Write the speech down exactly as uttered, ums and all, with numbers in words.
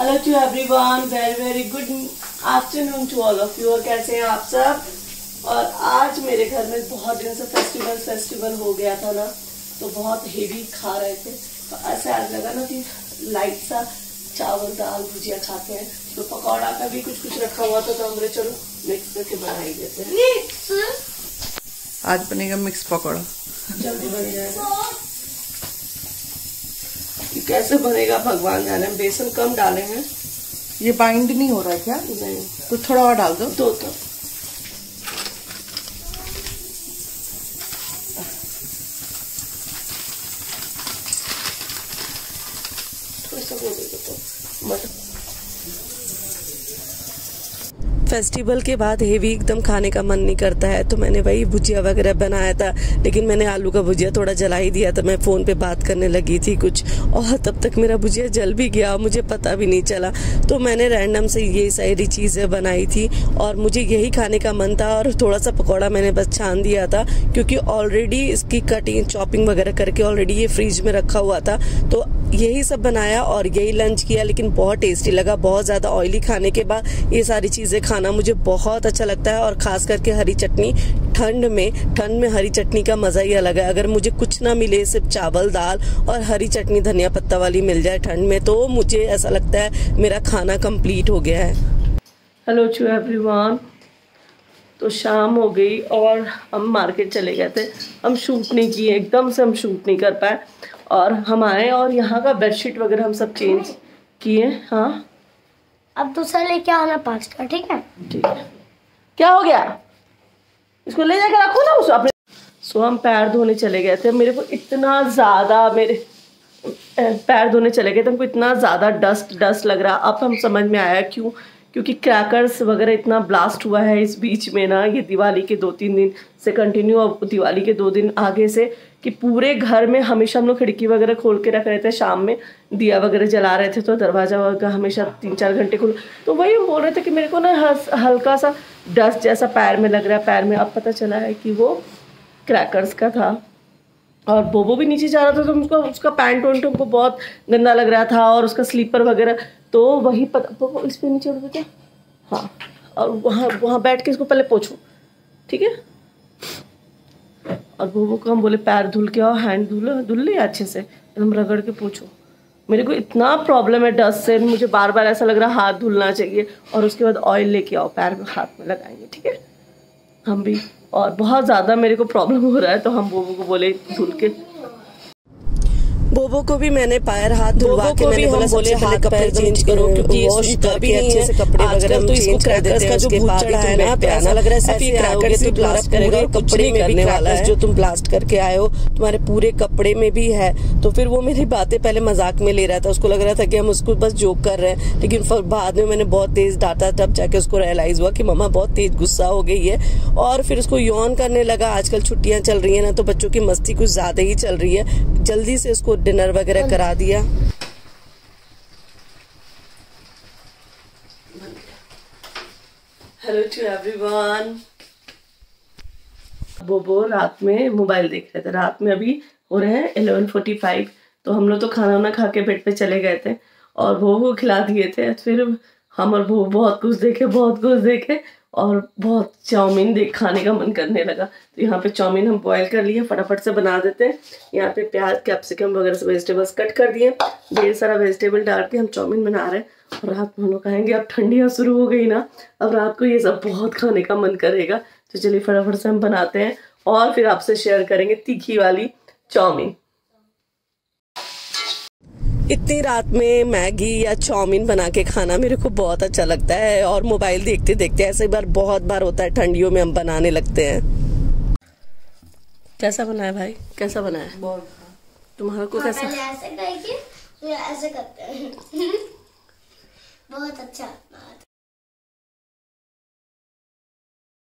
Hello to everyone, very very good afternoon to all of you. और कैसे हैं आप सब। और आज मेरे घर में बहुत दिन से फेस्टिवल फेस्टिवल हो गया था ना, तो बहुत हेवी खा रहे थे, तो ऐसे आज लगा ना कि लाइट सा चावल दाल भुजिया खाते हैं। तो पकौड़ा का भी कुछ कुछ रखा हुआ था, तो हमने चलो मिक्स करके बना ही देते हैं। मिक्स आज बनेगा मिक्स पकौड़ा, जल्दी बन जाएगा। ये कैसे बनेगा भगवान जाने। हम बेसन कम डाले हैं। ये बाइंड नहीं हो रहा है क्या? नहीं, तो थोड़ा और डाल दो। दो तो थोड़ा सा वो दे दो तो मटर। फेस्टिवल के बाद हेवी एकदम खाने का मन नहीं करता है, तो मैंने वही भुजिया वगैरह बनाया था, लेकिन मैंने आलू का भुजिया थोड़ा जला ही दिया था। मैं फ़ोन पे बात करने लगी थी कुछ, और तब तक मेरा भुजिया जल भी गया, मुझे पता भी नहीं चला। तो मैंने रैंडम से ये सारी चीज़ें बनाई थी और मुझे यही खाने का मन था। और थोड़ा सा पकौड़ा मैंने बस छान दिया था, क्योंकि ऑलरेडी इसकी कटिंग चॉपिंग वगैरह करके ऑलरेडी ये फ्रिज में रखा हुआ था। तो यही सब बनाया और यही लंच किया, लेकिन बहुत टेस्टी लगा। बहुत ज़्यादा ऑयली खाने के बाद ये सारी चीज़ें खाना मुझे बहुत अच्छा लगता है। और ख़ास करके हरी चटनी, ठंड में ठंड में हरी चटनी का मज़ा ही अलग है। अगर मुझे कुछ ना मिले, सिर्फ चावल दाल और हरी चटनी धनिया पत्ता वाली मिल जाए ठंड में, तो मुझे ऐसा लगता है मेरा खाना कंप्लीट हो गया है। Hello to everyone. तो शाम हो गई और हम मार्केट चले गए थे। हम शूट नहीं किए, एकदम से हम शूट नहीं कर पाए। और हम आए और यहाँ का बेडशीट वगैरह हम सब चेंज किए। हाँ, अब दूसरा लेके आना पाँच का, ठीक है? ठीक है। क्या हो गया? इसको ले जाकर रखो ना उस अपने। सो हम पैर धोने चले गए थे। मेरे को इतना ज़्यादा मेरे पैर धोने चले गए थे, हमको इतना ज़्यादा डस्ट डस्ट लग रहा। अब हम समझ में आया क्यों, क्योंकि क्रैकर्स वगैरह इतना ब्लास्ट हुआ है इस बीच में ना, ये दिवाली के दो तीन दिन से कंटिन्यू, अब दिवाली के दो दिन आगे से, कि पूरे घर में हमेशा हम लोग खिड़की वगैरह खोल के रख रहे थे। शाम में दिया वगैरह जला रहे थे, तो दरवाज़ा वगैरह हमेशा तीन चार घंटे खुल। तो वही हम बोल रहे थे कि मेरे को ना हल्का सा डस्ट जैसा पैर में लग रहा है, पैर में। अब पता चला है कि वो क्रैकर्स का था। और बोबो भी नीचे जा रहा था, तो उसको उसका पैंट वैंट हमको बहुत गंदा लग रहा था, और उसका स्लीपर वगैरह। तो वही पता, बोबो इस पर नीचे उड़ बेटा। हाँ, और वहाँ वहाँ बैठ के इसको पहले पोछो, ठीक है? और बोबो को हम बोले पैर धुल के आओ, हैंड धुल धुल ले अच्छे से, एकदम रगड़ के पोछो। मेरे को इतना प्रॉब्लम है डस्ट से, मुझे बार बार ऐसा लग रहा है हाथ धुलना चाहिए। और उसके बाद ऑयल लेके आओ, पैर में हाथ में लगाएंगे, ठीक है? हम भी, और बहुत ज़्यादा मेरे को प्रॉब्लम हो रहा है, तो हम बोबो को बोले धुल के। बोबो को भी मैंने पैर हाथ धुलवा के मैंने बोला बोले हाथ कपड़े चेंज करो, क्योंकि वॉश करके अच्छे से कपड़े वगैरह तो इसको क्रैकर्स का जो भूत चढ़ा है ना, ऐसा लग रहा है क्रैकर्स से ब्लास्ट करेगा, और कपड़े में भी वाला है। जो तुम ब्लास्ट करके आए हो, तुम्हारे पूरे कपड़े में भी है। तो फिर वो मेरी बातें पहले मजाक में ले रहा था, उसको लग रहा था कि हम उसको बस जोक कर रहे हैं, लेकिन फिर बाद में मैंने बहुत तेज डांटा, तब जाके उसको रियलाइज हुआ कि मम्मा बहुत तेज गुस्सा हो गई है। और फिर उसको यौन करने लगा। आजकल छुट्टियां चल रही है ना, तो बच्चों की मस्ती कुछ ज्यादा ही चल रही है। जल्दी से उसको डिनर वगैरह करा दिया। Hello to everyone. बोबो रात में मोबाइल देख रहे थे। रात में अभी हो रहे हैं इलेवन फोर्टी फाइव। तो हम लोग तो खाना वाना खा के बेड पे चले गए थे, और बोबो को खिला दिए थे। फिर हम और बोबो बहुत कुछ देखे बहुत कुछ देखे और बहुत चाउमीन देख खाने का मन करने लगा। तो यहाँ पे चाउमीन हम बॉईल कर लिए, फटाफट से बना देते हैं। यहाँ पे प्याज कैप्सिकम वगैरह से वेजिटेबल्स कट कर दिए, ढेर सारा वेजिटेबल डाल के हम चाउमीन बना रहे हैं। और रात में हम लोग खाएंगे। अब ठंडियाँ शुरू हो गई ना, अब रात को ये सब बहुत खाने का मन करेगा। तो चलिए फटाफट से हम बनाते हैं, और फिर आपसे शेयर करेंगे तीखी वाली चाउमीन। इतनी रात में मैगी या चाउमीन बना के खाना मेरे को बहुत अच्छा लगता है। और मोबाइल देखते देखते ऐसे बार बहुत बार होता है, ठंडियों में हम बनाने लगते हैं। कैसा बना है भाई, कैसा बना है? बहुत। तुम्हारा को कैसा? ऐसे करके ऐसे करते हैं। बहुत अच्छा।